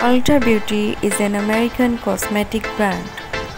Ulta Beauty is an American cosmetic brand.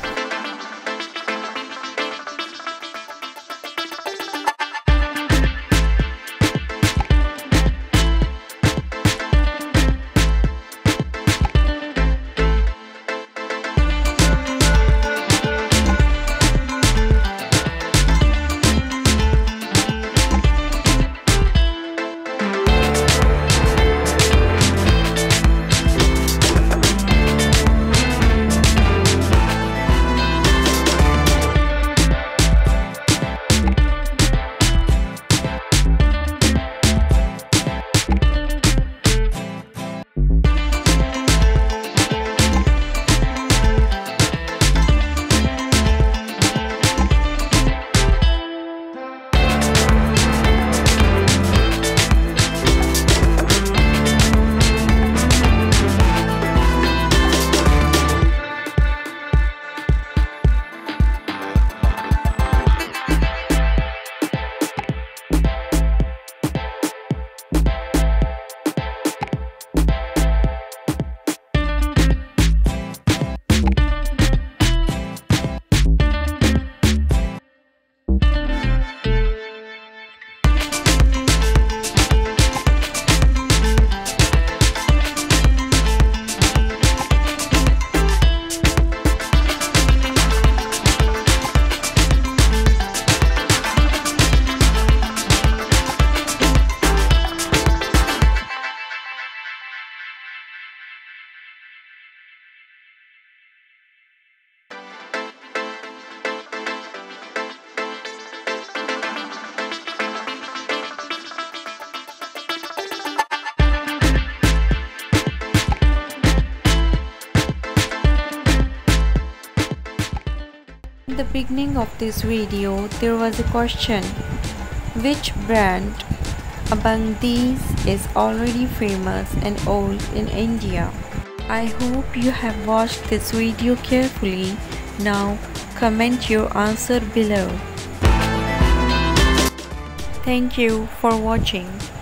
In the beginning of this video, there was a question: which brand among these is already famous and old in India? I hope you have watched this video carefully. Now comment your answer below. Thank you for watching.